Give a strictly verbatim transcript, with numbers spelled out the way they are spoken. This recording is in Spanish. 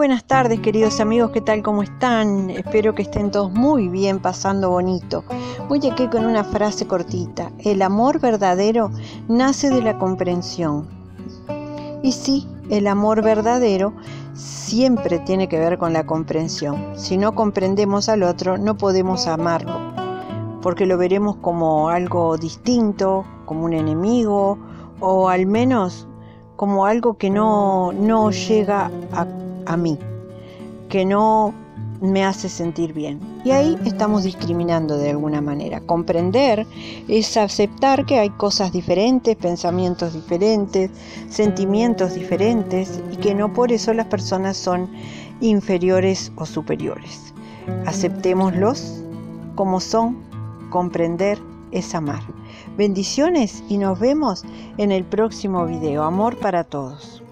buenas tardes, queridos amigos, ¿qué tal? ¿Cómo están? Espero que estén todos muy bien, pasando bonito. Voy aquí con una frase cortita. El amor verdadero nace de la comprensión. Y sí, el amor verdadero siempre tiene que ver con la comprensión. Si no comprendemos al otro, no podemos amarlo, porque lo veremos como algo distinto, como un enemigo, o al menos como algo que no, no llega a, a mí, que no me hace sentir bien. Y ahí estamos discriminando de alguna manera. Comprender es aceptar que hay cosas diferentes, pensamientos diferentes, sentimientos diferentes, y que no por eso las personas son inferiores o superiores. Aceptémoslos como son. Comprender es amar. Bendiciones y nos vemos en el próximo video. Amor para todos.